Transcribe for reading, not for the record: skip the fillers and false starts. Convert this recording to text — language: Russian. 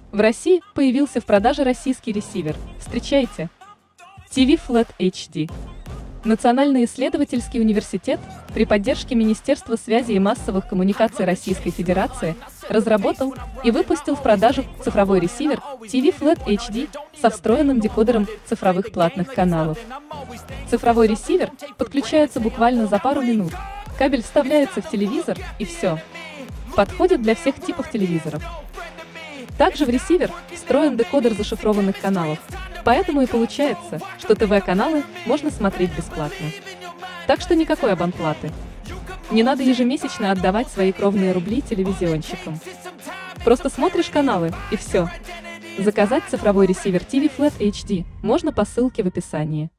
В России появился в продаже российский ресивер. Встречайте! TV Flat HD. Национальный исследовательский университет при поддержке Министерства связи и массовых коммуникаций Российской Федерации разработал и выпустил в продажу цифровой ресивер TV Flat HD со встроенным декодером цифровых платных каналов. Цифровой ресивер подключается буквально за пару минут. Кабель вставляется в телевизор и все. Подходит для всех типов телевизоров. Также в ресивер встроен декодер зашифрованных каналов, поэтому и получается, что ТВ-каналы можно смотреть бесплатно. Так что никакой абонплаты. Не надо ежемесячно отдавать свои кровные рубли телевизионщикам. Просто смотришь каналы, и все. Заказать цифровой ресивер TV Flat HD можно по ссылке в описании.